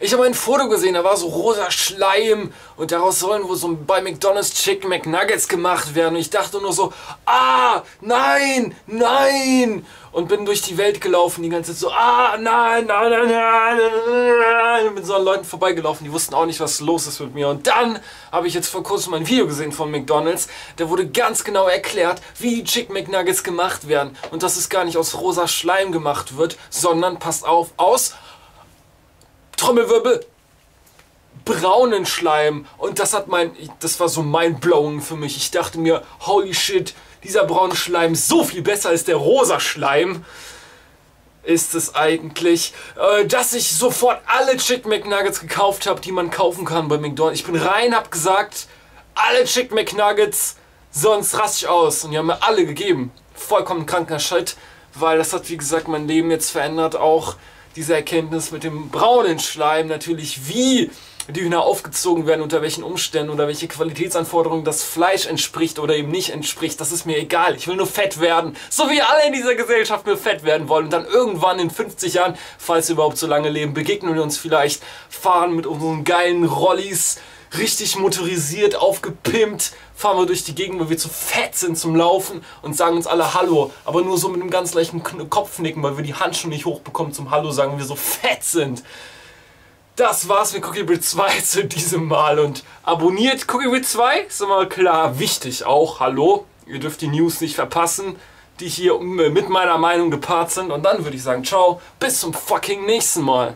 Ich habe ein Foto gesehen, da war so rosa Schleim und daraus sollen wohl so bei McDonald's Chicken McNuggets gemacht werden. Und ich dachte nur so, nein, nein! Und bin durch die Welt gelaufen, die ganze Zeit so, nein, nein, nein, nein. Und bin so an Leuten vorbeigelaufen, die wussten auch nicht, was los ist mit mir. Und dann habe ich jetzt vor kurzem ein Video gesehen von McDonald's, da wurde ganz genau erklärt, wie die Chicken McNuggets gemacht werden. Und dass es gar nicht aus rosa Schleim gemacht wird, sondern, passt auf, aus Trommelwirbel, braunen Schleim. Und das war so mindblowing für mich. Ich dachte mir, holy shit, dieser braune Schleim ist so viel besser als der rosa Schleim. Ist es eigentlich, dass ich sofort alle Chicken McNuggets gekauft habe, die man kaufen kann bei McDonald's. Ich bin rein, hab gesagt, alle Chicken McNuggets, sonst raste ich aus. Und die haben mir alle gegeben. Vollkommen kranker Shit, weil das hat, wie gesagt, mein Leben jetzt verändert. Auch diese Erkenntnis mit dem braunen Schleim, natürlich wie die Hühner aufgezogen werden, unter welchen Umständen oder welche Qualitätsanforderungen das Fleisch entspricht oder eben nicht entspricht, das ist mir egal. Ich will nur fett werden, so wie alle in dieser Gesellschaft nur fett werden wollen. Und dann irgendwann in 50 Jahren, falls wir überhaupt so lange leben, begegnen wir uns vielleicht, fahren mit unseren geilen Rollis, richtig motorisiert, aufgepimpt, fahren wir durch die Gegend, weil wir zu fett sind zum Laufen und sagen uns alle Hallo, aber nur so mit einem ganz leichten Kopfnicken, weil wir die Hand schon nicht hochbekommen zum Hallo sagen, weil wir so fett sind. Das war's mit Cookie Bread 2 zu diesem Mal und abonniert Cookie Bread 2, ist immer klar wichtig auch, hallo, ihr dürft die News nicht verpassen, die hier mit meiner Meinung gepaart sind und dann würde ich sagen, ciao, bis zum fucking nächsten Mal.